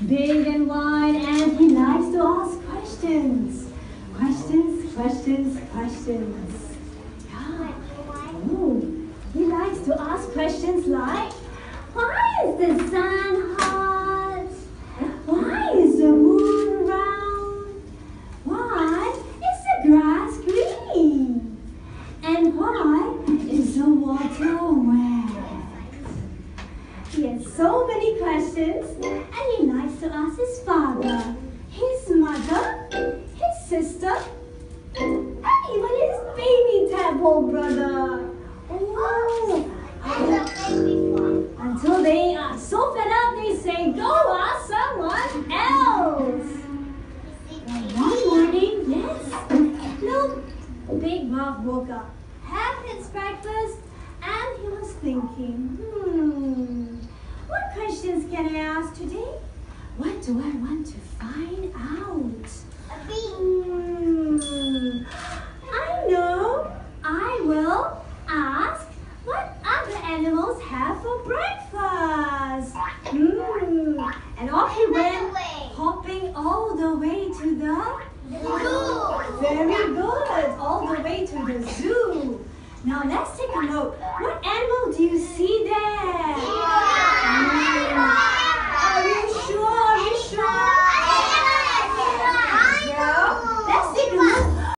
big and wide, and he likes to ask questions. Questions. Yeah. Oh, he likes to ask questions like, why is the sun hot? Why is the moon round? Why is the grass green? And why is the water wet? He has so many questions, and he likes to ask his father, his mother, his sister, and even his baby tadpole brother. Oh, until they are so fed up, they say, go ask someone else. And one morning, little Big Bob woke up, had his breakfast, and he was thinking, what questions can I ask today? What do I want to find out? I know. I will ask what other animals have for breakfast. And off he went, hopping all the way to the zoo. Very good. All the way to the zoo. Now let's take a look. What animal do you see